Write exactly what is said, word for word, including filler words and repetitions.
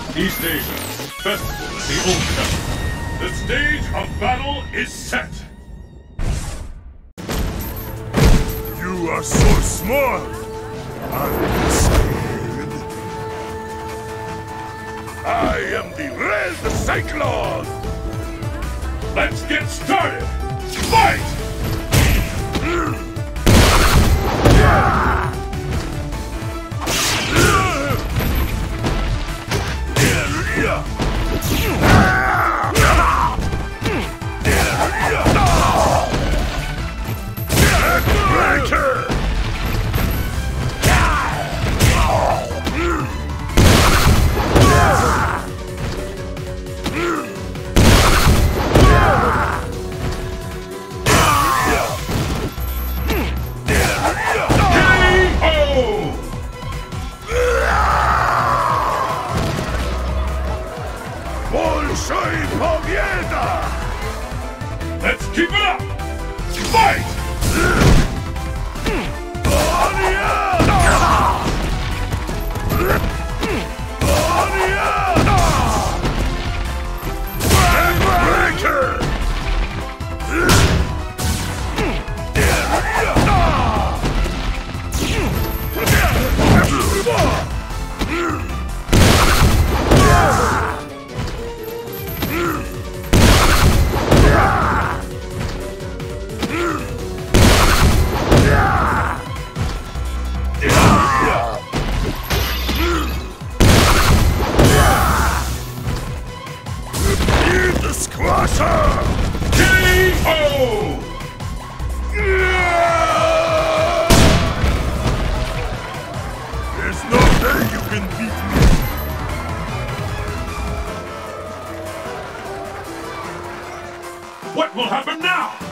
East Asia, Festival at the Old Temple. The stage of battle is set. You are so small. I'm scared. I am the Red Cyclone. Let's get started. Fight! Let's keep it up! Fight! There's no way you can beat me. What will happen now?